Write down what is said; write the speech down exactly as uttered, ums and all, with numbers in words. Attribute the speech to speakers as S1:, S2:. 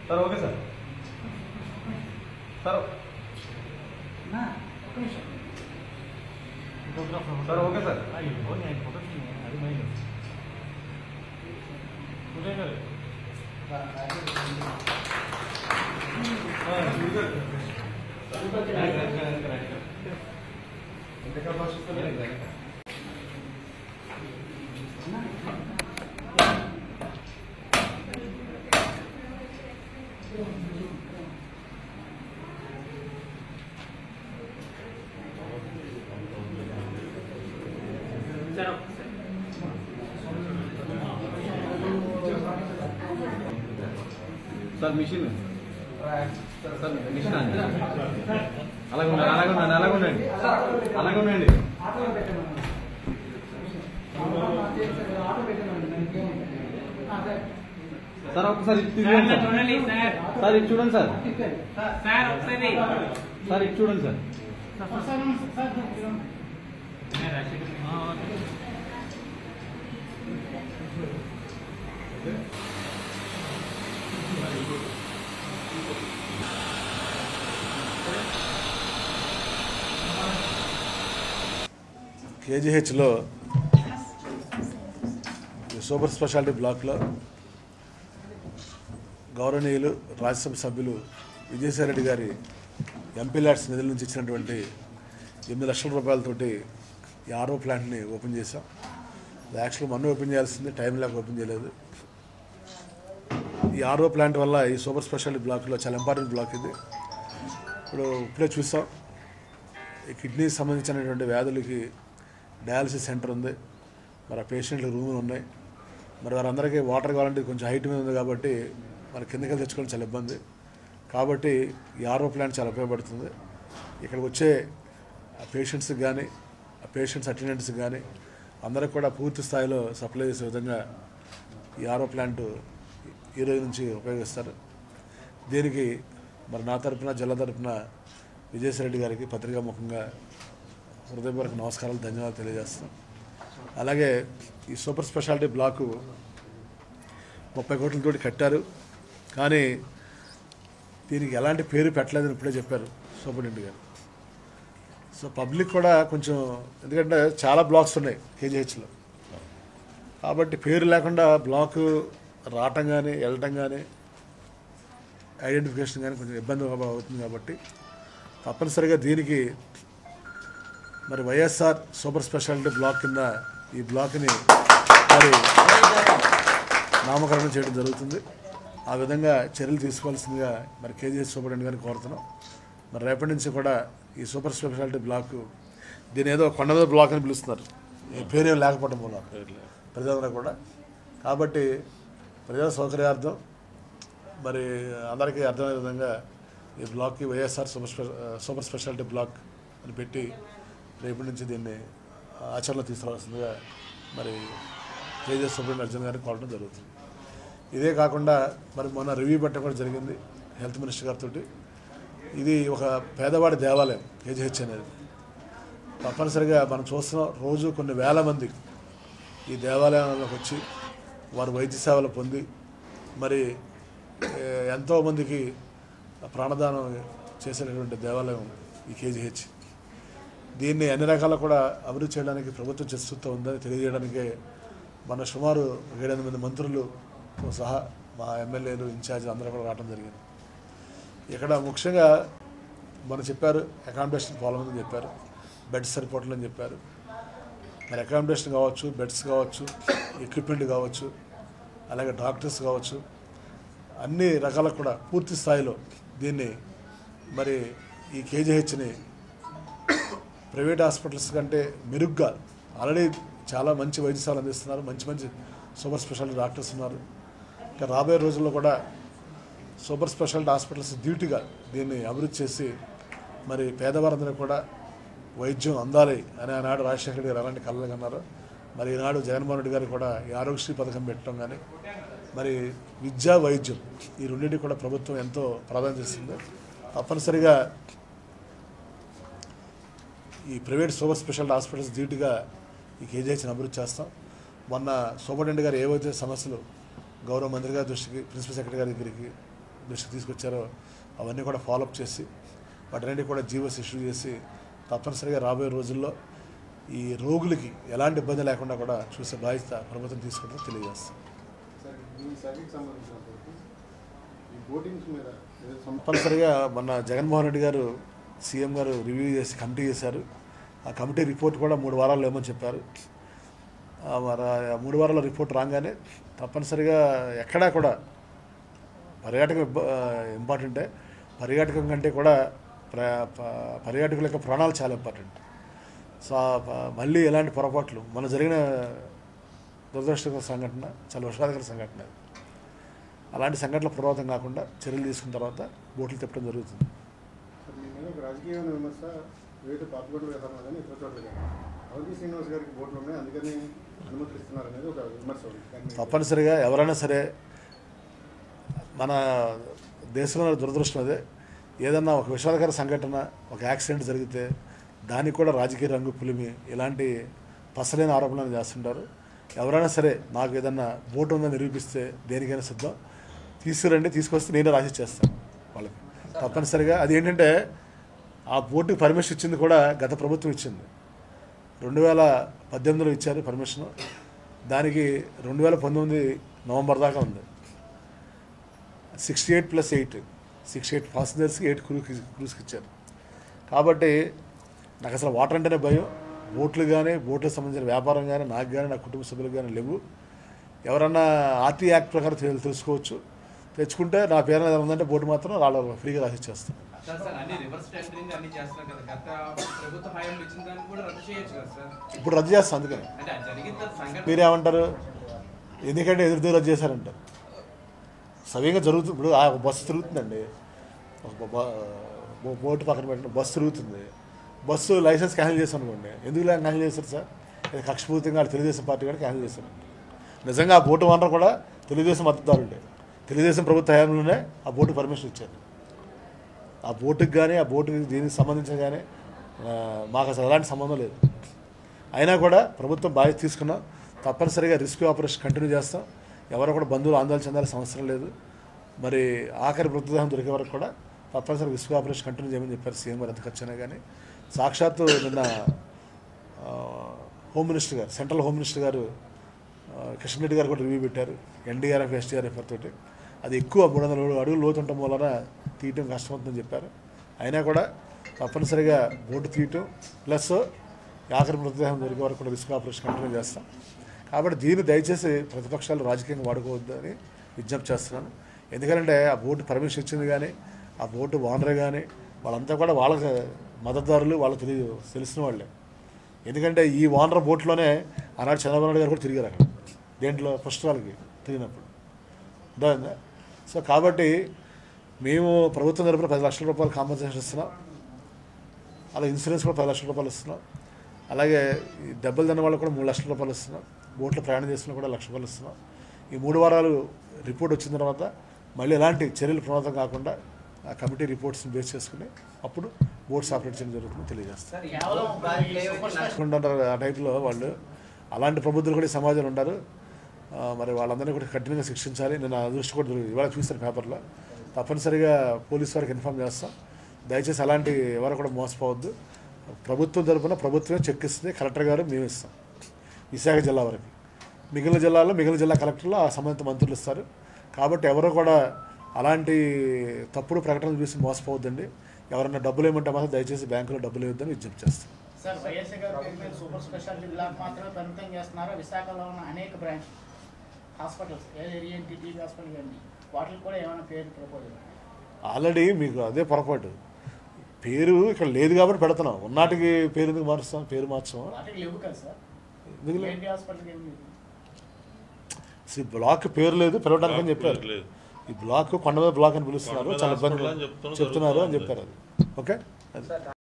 S1: Sir okay sir sir sir okay sir అది minus sir mission sir mission అలాగే ఉండండి అలాగే ఉండండి అలాగే ఉండండి అలాగే ఉండండి సార్ ఒకసారి సార్ ఇది చూడండి సార్ సార్ ఇది చూడండి సార్
S2: కేజీహెచ్లో సూపర్ స్పెషాలిటీ బ్లాక్లో గౌరవనీయులు రాజ్యసభ సభ్యులు విజయసాయిరెడ్డి గారి ఎంపీ ల్యాడ్స్ నిధుల నుంచి ఇచ్చినటువంటి ఎనిమిది లక్షల రూపాయలతోటి ఈ ఆర్ఓ ప్లాంట్ని ఓపెన్ చేశాం. యాక్చువల్గా మొన్న ఓపెన్ చేయాల్సింది, టైం లేక ఓపెన్ చేయలేదు. ఈ ఆర్ఓ ప్లాంట్ వల్ల ఈ సూపర్ స్పెషాలిటీ బ్లాక్లో చాలా ఇంపార్టెంట్ బ్లాక్ ఇది. ఇప్పుడు ఇప్పుడే చూసాం, ఈ కిడ్నీకి సంబంధించినటువంటి వ్యాధులకి డయాలసిస్ సెంటర్ ఉంది, మరి ఆ పేషెంట్లకు రూములు ఉన్నాయి. మరి వారందరికీ వాటర్ కావాలంటే కొంచెం హైట్ మీద ఉంది కాబట్టి మరి కిందకి తెచ్చుకోవడం చాలా ఇబ్బంది. కాబట్టి ఈ ఆర్ఓ ప్లాంట్ చాలా ఉపయోగపడుతుంది. ఇక్కడికి వచ్చే ఆ పేషెంట్స్కి కానీ ఆ పేషెంట్స్ అటెండెంట్స్కి కానీ అందరికి కూడా పూర్తి స్థాయిలో సప్లై చేసే విధంగా ఈ ఆర్ఓ ప్లాంట్ ఈ రోజు నుంచి ఉపయోగిస్తారు. దీనికి మరి నా తరఫున జిల్లా తరఫున విజయసాయిరెడ్డి గారికి పత్రికాముఖంగా హృదయపూర్వక నమస్కారాలు, ధన్యవాదాలు తెలియజేస్తాం. అలాగే ఈ సూపర్ స్పెషాలిటీ బ్లాకు ముప్పై కోట్లతో కట్టారు, కానీ దీనికి ఎలాంటి పేరు పెట్టలేదని ఇప్పుడే చెప్పారు సూపరింటెండెంట్ గారు. సో పబ్లిక్ కూడా కొంచెం, ఎందుకంటే చాలా బ్లాక్స్ ఉన్నాయి కేజీహెచ్లో, కాబట్టి పేరు లేకుండా బ్లాకు రావటం కానీ వెళ్ళటం కానీ ఐడెంటిఫికేషన్ కానీ కొంచెం ఇబ్బంది అవుతుంది. కాబట్టి తప్పనిసరిగా దీనికి మరి వైఎస్ఆర్ సూపర్ స్పెషాలిటీ బ్లాక్ కింద ఈ బ్లాక్ని మరి నామకరణం చేయడం జరుగుతుంది. ఆ విధంగా చర్యలు తీసుకోవాల్సిందిగా మరి కేజీహెచ్ సూపరింటెండెంట్ గారిని కోరుతున్నాం. మరి రేపటి నుంచి కూడా ఈ సూపర్ స్పెషాలిటీ బ్లాక్, దీని ఏదో కొండ మీద బ్లాక్ అని పిలుస్తున్నారు, ఈ పేరు ఏం లేకపోవడం వల్ల ప్రజలందరూ కూడా. కాబట్టి ప్రజా సౌకర్యార్థం మరి అందరికీ అర్థమయ్యే విధంగా ఈ బ్లాక్కి వైఎస్ఆర్ సూపర్ స్పె సూపర్ స్పెషాలిటీ బ్లాక్ అని పెట్టి రేపటి నుంచి దీన్ని ఆచరణలో తీసుకురావాల్సిందిగా మరి కేజీహెచ్ సూపరింటెండెంట్ అర్జున్ గారిని కోరడం జరుగుతుంది. ఇదే కాకుండా మరి మొన్న రివ్యూ పెట్టడం కూడా జరిగింది హెల్త్ మినిస్టర్ గారితో. ఇది ఒక పేదవాడి దేవాలయం కేజీహెచ్ అనేది. తప్పనిసరిగా మనం చూస్తున్నాం, రోజు కొన్ని వేల మంది ఈ దేవాలయంలోకి వచ్చి వారు వైద్య సేవలు పొంది మరి ఎంతోమందికి ప్రాణదానం చేసేటటువంటి దేవాలయం ఈ కేజీహెచ్. దీన్ని అన్ని రకాల కూడా అభివృద్ధి చేయడానికి ప్రభుత్వం చర్చిస్తూ ఉందని తెలియజేయడానికే మన సుమారు ఏడెనిమిది మంది మంత్రులు సహా మా ఎమ్మెల్యేలు ఇన్ఛార్జీలు అందరూ కూడా రావడం జరిగింది. ఇక్కడ ముఖ్యంగా మనం చెప్పారు, అకామిడేషన్ ప్రాబ్లం అని చెప్పారు, బెడ్స్ సరిపోవట్లేదని చెప్పారు. మరి అకామిడేషన్ కావచ్చు, బెడ్స్ కావచ్చు, ఎక్విప్మెంట్ కావచ్చు, అలాగే డాక్టర్స్ కావచ్చు, అన్ని రకాలకు కూడా పూర్తి స్థాయిలో దీన్ని మరి ఈ కేజీహెచ్ని ప్రైవేట్ హాస్పిటల్స్ కంటే మెరుగ్గా ఆల్రెడీ చాలా మంచి వైద్య సేవలు అందిస్తున్నారు, మంచి మంచి సూపర్ స్పెషాలిటీ డాక్టర్స్ ఉన్నారు. ఇంకా రాబోయే రోజుల్లో కూడా సూపర్ స్పెషాలిటీ హాస్పిటల్స్ డ్యూటీగా దీన్ని అభివృద్ధి చేసి మరి పేదవారందరూ కూడా వైద్యం అందాలి అని ఆనాడు రాజశేఖర రెడ్డి గారు అలాంటి కళలు కన్నారు. మరి ఈనాడు జగన్మోహన్ రెడ్డి గారు కూడా ఈ ఆరోగ్యశ్రీ పథకం పెట్టడం కానీ మరి విద్యా వైద్యం ఈ రెండింటికి కూడా ప్రభుత్వం ఎంతో ప్రాధాన్యత ఇస్తుంది. తప్పనిసరిగా ఈ ప్రైవేట్ సూపర్ స్పెషాలిటీ హాస్పిటల్స్ డ్యూటీగా ఈ కేజీహెచ్ని అభివృద్ధి చేస్తాం. మొన్న సూపరింటెండెంట్ గారు ఏవైతే సమస్యలు గౌరవ మంత్రి గారి దృష్టికి, ప్రిన్సిపల్ సెక్రటరీ గారి దగ్గరికి, దృష్టికి తీసుకొచ్చారో అవన్నీ కూడా ఫాలోఅప్ చేసి వాటన్నిటి కూడా జీవోస్ ఇష్యూ చేసి తప్పనిసరిగా రాబోయే రోజుల్లో ఈ రోగులకి ఎలాంటి ఇబ్బంది లేకుండా కూడా చూసే బాధ్యత ప్రభుత్వం తీసుకుంటుందో తెలియజేస్తాం. తప్పనిసరిగా మొన్న జగన్మోహన్ రెడ్డి గారు సీఎం గారు రివ్యూ చేసి కమిటీ చేశారు. ఆ కమిటీ రిపోర్ట్ కూడా మూడు వారాల్లో ఏమని చెప్పారు. మరి మూడు వారాల రిపోర్ట్ రాగానే తప్పనిసరిగా ఎక్కడా కూడా పర్యాటకం ఇంపార్టెంటే, పర్యాటకం కంటే కూడా పర్యాటకుల యొక్క ప్రాణాలు చాలా ఇంపార్టెంట్. సో మళ్ళీ ఎలాంటి పొరపాట్లు మన జరిగిన దురదృష్టకర సంఘటన, చాలా విషాదకర సంఘటన, అలాంటి సంఘటనలు పునరావృతం కాకుండా చర్యలు తీసుకున్న తర్వాత బోట్లు తిప్పడం జరుగుతుంది.
S3: రాజకీయమైన విమర్శ వివిధ పార్టీలు వ్యవహారం కానీ ఇతర చోట్ల కానీ అవంతి శ్రీనివాస్ గారికి బోట్లు ఉన్నాయి, అందుకని అనుమతిస్తున్నారు అనేది ఒక విమర్శ.
S2: తప్పనిసరిగా ఎవరైనా సరే మన దేశంలో దురదృష్టం అదే, ఏదన్నా ఒక విషాదకర సంఘటన, ఒక యాక్సిడెంట్ జరిగితే దానికి కూడా రాజకీయ రంగు పులిమి ఇలాంటి పసలేని ఆరోపణలు చేస్తుంటారు. ఎవరైనా సరే నాకు ఏదన్నా బోటు ఉందని నిరూపిస్తే దేనికైనా సిద్ధం, తీసుకురండి, తీసుకొస్తే నేనే రాసి చేస్తాను వాళ్ళకి. తప్పనిసరిగా అది ఏంటంటే ఆ బోటుకి పర్మిషన్ ఇచ్చింది కూడా గత ప్రభుత్వం ఇచ్చింది. రెండు వేల పద్దెనిమిదిలో ఇచ్చారు పర్మిషన్, దానికి రెండు వేల పంతొమ్మిది నవంబర్ దాకా ఉంది. Sixty eight plus eight sixty eight పాసెంజర్స్కి ఎయిట్ క్రూ క్రూస్కి ఇచ్చారు. కాబట్టి నాకు అసలు వాటర్ అంటేనే భయం. బోట్లు కానీ బోట్లకు సంబంధించిన వ్యాపారం కానీ నాకు కానీ నా కుటుంబ సభ్యులకు కానీ లేవు. ఎవరన్నా ఆర్టీ యాక్ట్ ప్రకారం తెలుసుకోవచ్చు, తెచ్చుకుంటే నా పేరు ఏదైనా ఉందంటే బోటు మాత్రం వాళ్ళు ఫ్రీగా రాసి ఇచ్చేస్తాను. ఇప్పుడు రద్దు చేస్తాను. అందుకని మీరేమంటారు, ఎందుకంటే ఎదురుతో రద్దు చేశారంటారు. సవ్యంగా జరుగుతుంది. ఇప్పుడు ఆ బస్సు తిరుగుతుందండి, ఒక బోటు పక్కన పెట్టిన బస్సు తిరుగుతుంది. బస్సు లైసెన్స్ క్యాన్సిల్ చేశాను అనుకోండి, ఎందుకు క్యాన్సిల్ చేశారు సార్? ఇది కక్షపూర్తిగా తెలుగుదేశం పార్టీ కూడా క్యాన్సిల్ చేశారు. నిజంగా ఆ బోటు ఓనర్ కూడా తెలుగుదేశం మద్దతుదారుండే, తెలుగుదేశం ప్రభుత్వ హయాంలోనే ఆ బోటు పర్మిషన్ ఇచ్చారు. ఆ బోటుకి కానీ ఆ బోటుకి దీనికి సంబంధించిన కానీ మాకు అసలు ఎలాంటి సంబంధం లేదు. అయినా కూడా ప్రభుత్వం బాధ్యత తీసుకున్నాం. తప్పనిసరిగా రెస్క్యూ ఆపరేషన్ కంటిన్యూ చేస్తాం. ఎవరు కూడా బంధువులు ఆందోళన చెందాల్సిన అవసరం లేదు. మరి ఆఖరి మృతదేహం దొరికే వరకు కూడా తప్పనిసరిగా రెస్క్యూ ఆపరేషన్ కంటిన్యూ చేయమని చెప్పారు సీఎం గారు. ఎంత ఖర్చు అయినా కానీ సాక్షాత్తు నిన్న హోమ్ మినిస్టర్ గారు, సెంట్రల్ హోమ్ మినిస్టర్ గారు కిషన్ రెడ్డి గారు కూడా రివ్యూ పెట్టారు ఎన్డీఆర్ఎఫ్ ఎస్డీఆర్ఎఫ్ తోటి. అది ఎక్కువ మూడు వందల అడుగులు లోతు ఉండటం వలన తీయటం కష్టమవుతుందని చెప్పారు. అయినా కూడా తప్పనిసరిగా బోటు తీయటం ప్లస్ ఆఖరి మృతదేహం దొరికే వరకు కూడా రిస్క్ ఆపరేషన్ కంటిన్యూ చేస్తాం. కాబట్టి దీన్ని దయచేసి ప్రతిపక్షాలు రాజకీయంగా వాడుకోవద్దని విజ్ఞప్తి చేస్తున్నాను. ఎందుకంటే ఆ బోటు పర్మిషన్ ఇచ్చింది కానీ ఆ బోటు ఓనర్ కానీ వాళ్ళంతా కూడా వాళ్ళకి మద్దతుదారులు, వాళ్ళకి తెలియ తెలిసిన వాళ్ళే. ఎందుకంటే ఈ ఓనర్ బోట్లోనే ఆనాడు చంద్రబాబు నాయుడు గారు కూడా తిరిగారు అక్కడ, దేంట్లో ఫస్ట్ వాళ్ళకి తిరిగినప్పుడు అర్థమైందా. సో కాబట్టి మేము ప్రభుత్వం తరపున పది లక్షల రూపాయలు కాంపన్సేషన్ ఇస్తున్నాం, అలాగే ఇన్సూరెన్స్ కూడా పది లక్షల రూపాయలు ఇస్తున్నాం, అలాగే దెబ్బలు తిన్న వాళ్ళకి కూడా మూడు లక్షల రూపాయలు ఇస్తున్నాం, బోట్లో ప్రయాణం చేస్తున్నా కూడా లక్ష రూపాయలు ఇస్తున్నాం. ఈ మూడు వారాలు రిపోర్ట్ వచ్చిన తర్వాత మళ్ళీ ఎలాంటి చర్యలు ప్రమాదం కాకుండా ఆ కమిటీ రిపోర్ట్స్ని బేస్ చేసుకుని అప్పుడు బోట్స్ ఆపరేట్ చేయడం జరుగుతుందని తెలియజేస్తారు. ఆ టైప్లో వాళ్ళు అలాంటి ప్రబుద్ధులు కూడా సమాజంలో ఉంటారు. మరి వాళ్ళందరినీ కూడా కఠినంగా శిక్షించాలి. నేను ఆ దృష్టి కూడా దొరికింది, ఇవాళ చూస్తాను పేపర్లో. తప్పనిసరిగా పోలీసు వారికి ఇన్ఫామ్ చేస్తాం. దయచేసి అలాంటి ఎవరు కూడా మోసపోవద్దు. ప్రభుత్వం తరఫున ప్రభుత్వమే చెక్ ఇస్తుంది, కలెక్టర్ గారు మేము ఇస్తాం విశాఖ జిల్లా వరకు. మిగిలిన జిల్లాల్లో మిగిలిన జిల్లా కలెక్టర్లు ఆ సంబంధిత మంత్రులు ఇస్తారు. కాబట్టి ఎవరు కూడా అలాంటి తప్పుడు ప్రకటనలు చూసి మోసపోవద్దండి. ఎవరైనా డబ్బులు ఏమంటే మాత్రం దయచేసి బ్యాంకులో డబ్బులు ఇవ్వద్దని విజ్ఞప్తి చేస్తాం.
S4: సార్, వైఎస్ గారు సూపర్ స్పెషాలిటీ బ్లాక్ మాత్రమే పరిమితం చేస్తున్నారు. విశాఖలో ఉన్న అనేక branch hospitals ENT TB hospital కానీ వాటికి కూడా ఏమైనా పేరు ప్రపోజల్?
S2: ఆల్రెడీ మీకు అదే పొరపాటు, పేరు ఇక్కడ లేదు కాబట్టి పెడుతున్నాం. ఉన్నాటికి పేరు ఎందుకు మారుస్తాం? పేరు మార్చాం
S4: లేవు కదా సార్,
S2: ఈ బ్లాక్ పేరు లేదు పిలవడానికి అని చెప్పారు. ఈ బ్లాక్ కొండ మీద బ్లాక్ అని పిలుస్తున్నారు, చాలా ఇబ్బంది చెప్తున్నారు అని చెప్పారు. అది ఓకే.